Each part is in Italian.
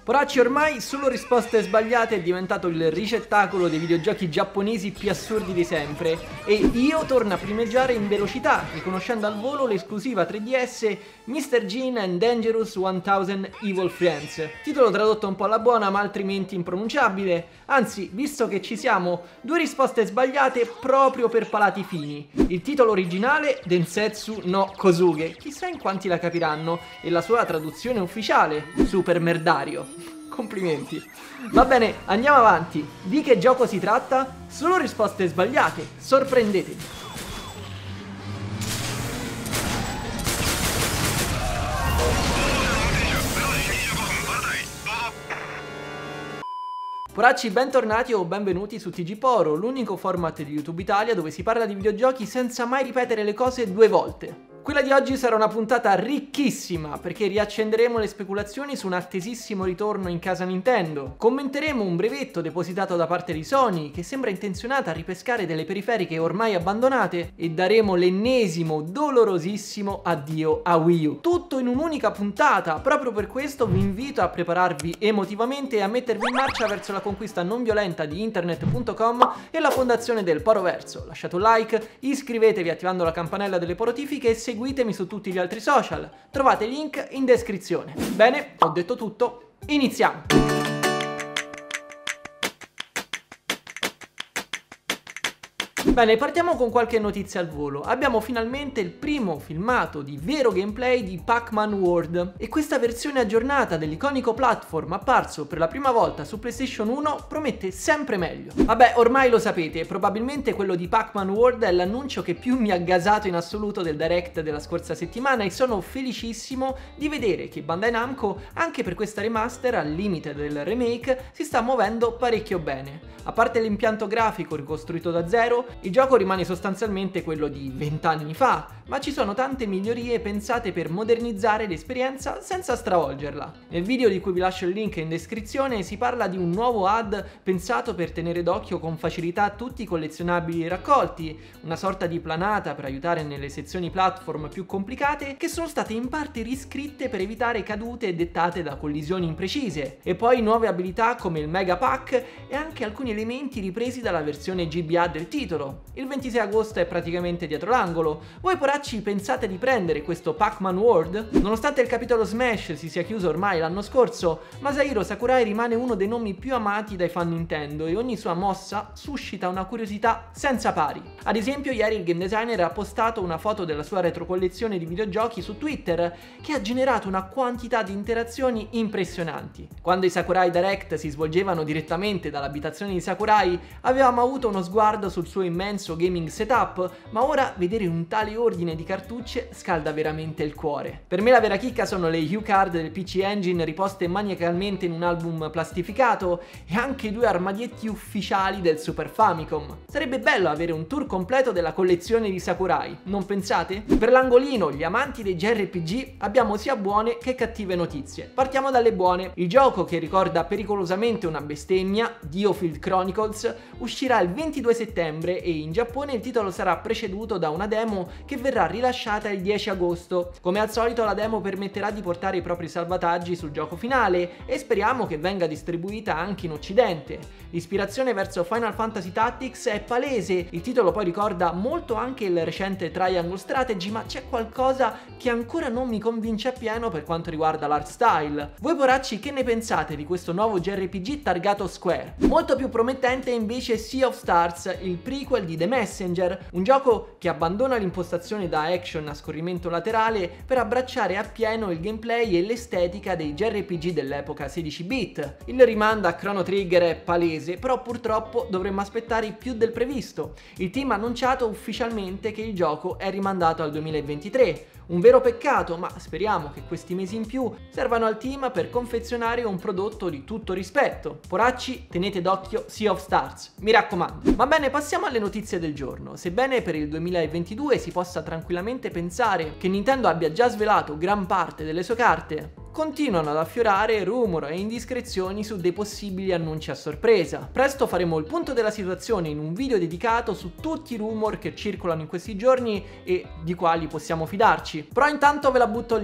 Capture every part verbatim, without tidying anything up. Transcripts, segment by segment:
Poracci, ormai solo risposte sbagliate è diventato il ricettacolo dei videogiochi giapponesi più assurdi di sempre e io torno a primeggiare in velocità, riconoscendo al volo l'esclusiva tre D S mister Gene and Dangerous mille Evil Friends. Titolo tradotto un po' alla buona ma altrimenti impronunciabile, anzi, visto che ci siamo, due risposte sbagliate proprio per palati fini. Il titolo originale, Densetsu no Kosuge, chissà in quanti la capiranno, e la sua traduzione ufficiale, Super Merdario. Complimenti. Va bene, andiamo avanti. Di che gioco si tratta? Solo risposte sbagliate. Sorprendetemi. Poracci, bentornati o benvenuti su T G Poro, l'unico format di YouTube Italia dove si parla di videogiochi senza mai ripetere le cose due volte. Quella di oggi sarà una puntata ricchissima perché riaccenderemo le speculazioni su un attesissimo ritorno in casa Nintendo, commenteremo un brevetto depositato da parte di Sony che sembra intenzionata a ripescare delle periferiche ormai abbandonate e daremo l'ennesimo dolorosissimo addio a Wii U. Tutto in un'unica puntata, proprio per questo vi invito a prepararvi emotivamente e a mettervi in marcia verso la conquista non violenta di internet punto com e la fondazione del Poroverso. Lasciate un like, iscrivetevi attivando la campanella delle notifiche e seguitemi su tutti gli altri social, trovate il link in descrizione. Bene, ho detto tutto, iniziamo! Bene, partiamo con qualche notizia al volo. Abbiamo finalmente il primo filmato di vero gameplay di Pac-Man World e questa versione aggiornata dell'iconico platform apparso per la prima volta su PlayStation uno promette sempre meglio. Vabbè, ormai lo sapete, probabilmente quello di Pac-Man World è l'annuncio che più mi ha gasato in assoluto del direct della scorsa settimana e sono felicissimo di vedere che Bandai Namco anche per questa remaster al limite del remake si sta muovendo parecchio bene. A parte l'impianto grafico ricostruito da zero, il gioco rimane sostanzialmente quello di vent'anni fa, ma ci sono tante migliorie pensate per modernizzare l'esperienza senza stravolgerla. Nel video di cui vi lascio il link in descrizione si parla di un nuovo H U D pensato per tenere d'occhio con facilità tutti i collezionabili raccolti, una sorta di planata per aiutare nelle sezioni platform più complicate che sono state in parte riscritte per evitare cadute dettate da collisioni imprecise, e poi nuove abilità come il Mega Pack e anche alcuni elementi ripresi dalla versione G B A del titolo. Il ventisei agosto è praticamente dietro l'angolo. Voi poracci pensate di prendere questo Pac-Man World? Nonostante il capitolo Smash si sia chiuso ormai l'anno scorso, Masahiro Sakurai rimane uno dei nomi più amati dai fan Nintendo e ogni sua mossa suscita una curiosità senza pari. Ad esempio, ieri il game designer ha postato una foto della sua retrocollezione di videogiochi su Twitter che ha generato una quantità di interazioni impressionanti. Quando i Sakurai Direct si svolgevano direttamente dall'abitazione di Sakurai, avevamo avuto uno sguardo sul suo immenso gaming setup, ma ora vedere un tale ordine di cartucce scalda veramente il cuore. Per me la vera chicca sono le U-Card del P C Engine riposte maniacalmente in un album plastificato e anche i due armadietti ufficiali del Super Famicom. Sarebbe bello avere un tour completo della collezione di Sakurai, non pensate? Per l'angolino, gli amanti dei J R P G, abbiamo sia buone che cattive notizie. Partiamo dalle buone. Il gioco, che ricorda pericolosamente una bestemmia, Diofield Chronicles, uscirà il ventidue settembre e in Giappone il titolo sarà preceduto da una demo che verrà rilasciata il dieci agosto. Come al solito la demo permetterà di portare i propri salvataggi sul gioco finale e speriamo che venga distribuita anche in occidente. L'ispirazione verso Final Fantasy Tactics è palese, il titolo poi ricorda molto anche il recente Triangle Strategy, ma c'è qualcosa che ancora non mi convince appieno per quanto riguarda l'art style. Voi poracci che ne pensate di questo nuovo J R P G targato Square? Molto più promettente invece Sea of Stars, il prequel di The Messenger, un gioco che abbandona l'impostazione da action a scorrimento laterale per abbracciare appieno il gameplay e l'estetica dei J R P G dell'epoca sedici bit. Il rimando a Chrono Trigger è palese, però purtroppo dovremmo aspettare più del previsto. Il team ha annunciato ufficialmente che il gioco è rimandato al duemilaventitré. Un vero peccato, ma speriamo che questi mesi in più servano al team per confezionare un prodotto di tutto rispetto. Poracci, tenete d'occhio Sea of Stars, mi raccomando. Va bene, passiamo alle notizie del giorno. Sebbene per il duemilaventidue si possa tranquillamente pensare che Nintendo abbia già svelato gran parte delle sue carte, continuano ad affiorare rumor e indiscrezioni su dei possibili annunci a sorpresa. Presto faremo il punto della situazione in un video dedicato su tutti i rumor che circolano in questi giorni e di quali possiamo fidarci. Però intanto ve la butto lì.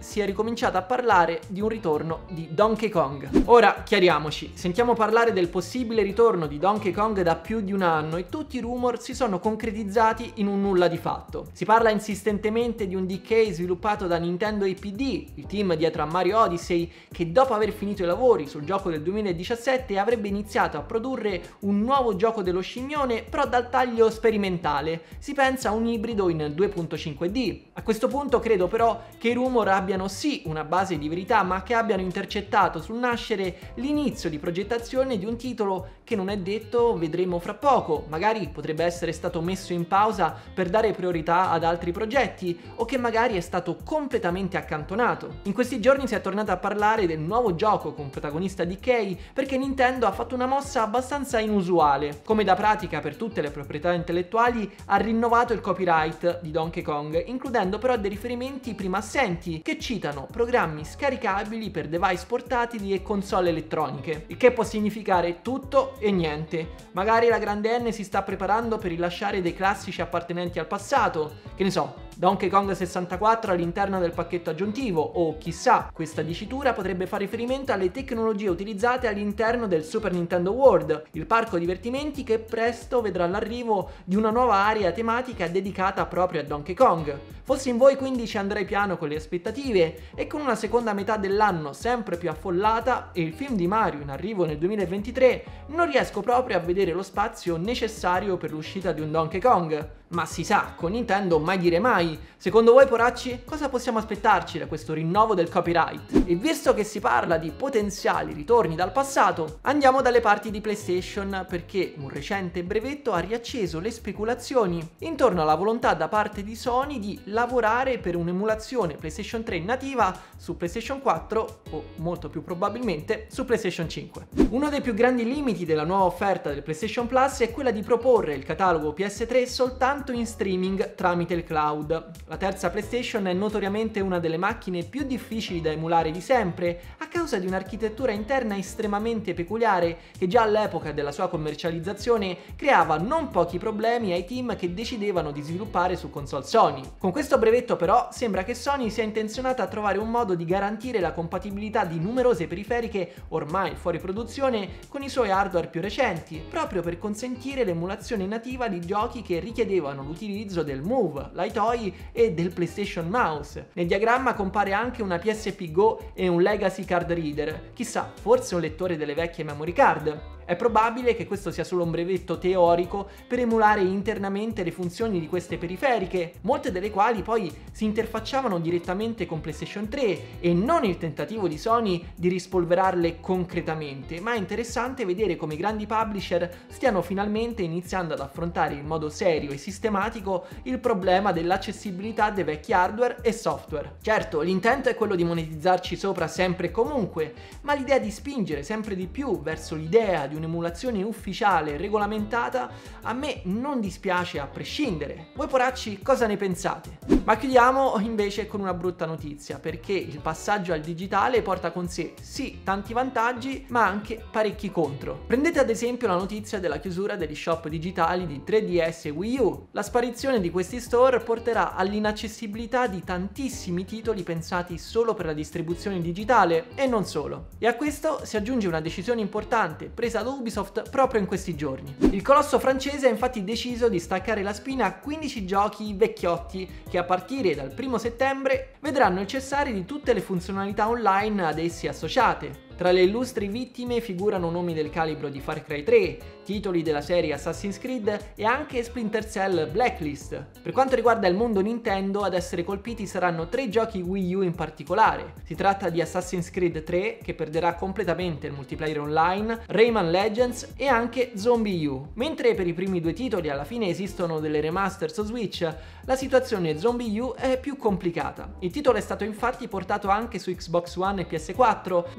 si è ricominciato a parlare di un ritorno di Donkey Kong. Ora chiariamoci, sentiamo parlare del possibile ritorno di Donkey Kong da più di un anno e tutti i rumor si sono concretizzati in un nulla di fatto. Si parla insistentemente di un D K sviluppato da Nintendo A P D, il team dietro a Mario Odyssey, che dopo aver finito i lavori sul gioco del duemiladiciassette avrebbe iniziato a produrre un nuovo gioco dello scimmione, però dal taglio sperimentale. Si pensa a un ibrido in due punto cinque D. A questo punto credo però che i rumor abbiano sì una base di verità, ma che abbiano intercettato sul nascere l'inizio di progettazione di un titolo che non è detto vedremo fra poco. Magari potrebbe essere stato messo in pausa per dare priorità ad altri progetti, o che magari è stato completamente accantonato. In questi giorni si è tornato a parlare del nuovo gioco con protagonista D K perché Nintendo ha fatto una mossa abbastanza inusuale. Come da pratica per tutte le proprietà intellettuali, ha rinnovato il copyright di Donkey Kong, includendo però dei riferimenti prima assenti che citano programmi scaricabili per device portatili e console elettroniche, il che può significare tutto e niente. Magari la grande N si sta preparando per rilasciare dei classici appartenenti al passato, che ne so, Donkey Kong sessantaquattro all'interno del pacchetto aggiuntivo, o chissà, questa dicitura potrebbe fare riferimento alle tecnologie utilizzate all'interno del Super Nintendo World, il parco divertimenti che presto vedrà l'arrivo di una nuova area tematica dedicata proprio a Donkey Kong. Fossi in voi quindi ci andrei piano con le aspettative, e con una seconda metà dell'anno sempre più affollata e il film di Mario in arrivo nel duemilaventitré, non riesco proprio a vedere lo spazio necessario per l'uscita di un Donkey Kong. Ma si sa, con Nintendo mai dire mai. Secondo voi, poracci, cosa possiamo aspettarci da questo rinnovo del copyright? E visto che si parla di potenziali ritorni dal passato, andiamo dalle parti di PlayStation, perché un recente brevetto ha riacceso le speculazioni intorno alla volontà da parte di Sony di lavorare per un'emulazione PlayStation tre nativa su PlayStation quattro o molto più probabilmente su PlayStation cinque. Uno dei più grandi limiti della nuova offerta del PlayStation Plus è quella di proporre il catalogo P S tre soltanto in streaming tramite il cloud. La terza PlayStation è notoriamente una delle macchine più difficili da emulare di sempre, a causa di un'architettura interna estremamente peculiare che già all'epoca della sua commercializzazione creava non pochi problemi ai team che decidevano di sviluppare su console Sony. Con questo brevetto però sembra che Sony sia intenzionata a trovare un modo di garantire la compatibilità di numerose periferiche ormai fuori produzione con i suoi hardware più recenti, proprio per consentire l'emulazione nativa di giochi che richiedevano l'utilizzo del Move, l'iToy e del PlayStation Mouse. Nel diagramma compare anche una P S P Go e un Legacy Card Reader, chissà, forse un lettore delle vecchie memory card. È probabile che questo sia solo un brevetto teorico per emulare internamente le funzioni di queste periferiche, molte delle quali poi si interfacciavano direttamente con PlayStation tre, e non il tentativo di Sony di rispolverarle concretamente, ma è interessante vedere come i grandi publisher stiano finalmente iniziando ad affrontare in modo serio e sistematico il problema dell'accessibilità dei vecchi hardware e software. Certo, l'intento è quello di monetizzarci sopra sempre e comunque, ma l'idea di spingere sempre di più verso l'idea di un'emulazione ufficiale regolamentata a me non dispiace a prescindere. Voi poracci cosa ne pensate? Ma chiudiamo invece con una brutta notizia, perché il passaggio al digitale porta con sé sì tanti vantaggi ma anche parecchi contro. Prendete ad esempio la notizia della chiusura degli shop digitali di tre D S e Wii U. La sparizione di questi store porterà all'inaccessibilità di tantissimi titoli pensati solo per la distribuzione digitale, e non solo. E a questo si aggiunge una decisione importante presa da Ubisoft proprio in questi giorni. Il colosso francese ha infatti deciso di staccare la spina a quindici giochi vecchiotti che a partire dal primo settembre vedranno il cessare di tutte le funzionalità online ad essi associate. Tra le illustri vittime figurano nomi del calibro di Far Cry tre, titoli della serie Assassin's Creed e anche Splinter Cell Blacklist. Per quanto riguarda il mondo Nintendo, ad essere colpiti saranno tre giochi Wii U in particolare. Si tratta di Assassin's Creed tre, che perderà completamente il multiplayer online, Rayman Legends e anche Zombie U. Mentre per i primi due titoli alla fine esistono delle remaster su Switch, la situazione Zombie U è più complicata. Il titolo è stato infatti portato anche su Xbox One e P S quattro, ma la versione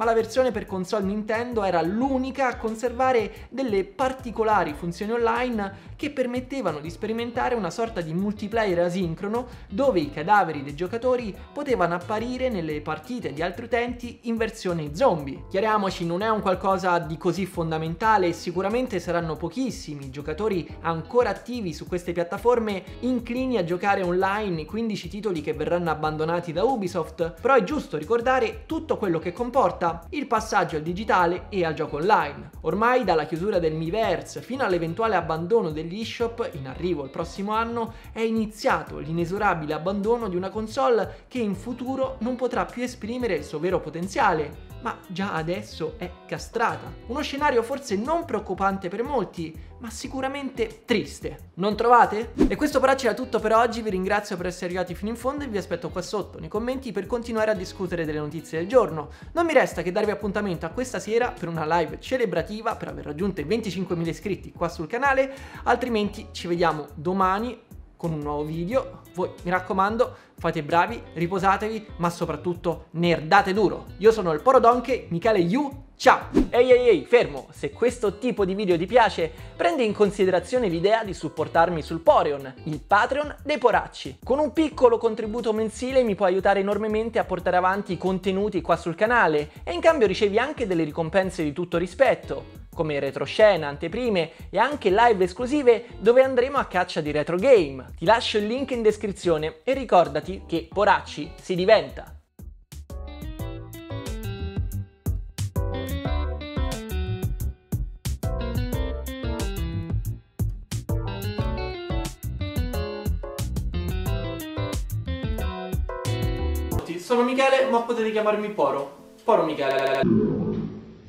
versione per console Nintendo era l'unica a conservare delle particolari funzioni online che permettevano di sperimentare una sorta di multiplayer asincrono dove i cadaveri dei giocatori potevano apparire nelle partite di altri utenti in versione zombie. Chiariamoci, non è un qualcosa di così fondamentale e sicuramente saranno pochissimi i giocatori ancora attivi su queste piattaforme inclini a giocare online i quindici titoli che verranno abbandonati da Ubisoft, però è giusto ricordare tutto quello che comporta il passaggio al digitale e al gioco online. Ormai dalla chiusura del Miiverse fino all'eventuale abbandono degli eShop in arrivo il prossimo anno è iniziato l'inesorabile abbandono di una console che in futuro non potrà più esprimere il suo vero potenziale, ma già adesso è castrata. Uno scenario forse non preoccupante per molti, ma sicuramente triste. Non trovate? E questo però c'era tutto per oggi, vi ringrazio per essere arrivati fino in fondo e vi aspetto qua sotto nei commenti per continuare a discutere delle notizie del giorno. Non mi resta che darvi appuntamento a questa sera per una live celebrativa per aver raggiunto i venticinquemila iscritti qua sul canale, altrimenti ci vediamo domani con un nuovo video. Voi, mi raccomando, fate bravi, riposatevi, ma soprattutto nerdate duro. Io sono il Porodonke, Michele Yu, ciao! Ehi ehi ehi, fermo! Se questo tipo di video ti piace, prendi in considerazione l'idea di supportarmi sul Poreon, il Patreon dei poracci. Con un piccolo contributo mensile mi puoi aiutare enormemente a portare avanti i contenuti qua sul canale e in cambio ricevi anche delle ricompense di tutto rispetto, come retroscena, anteprime e anche live esclusive dove andremo a caccia di retro game. Ti lascio il link in descrizione e ricordati che poracci si diventa. Sono Michele, ma potete chiamarmi Poro. Poro Michele.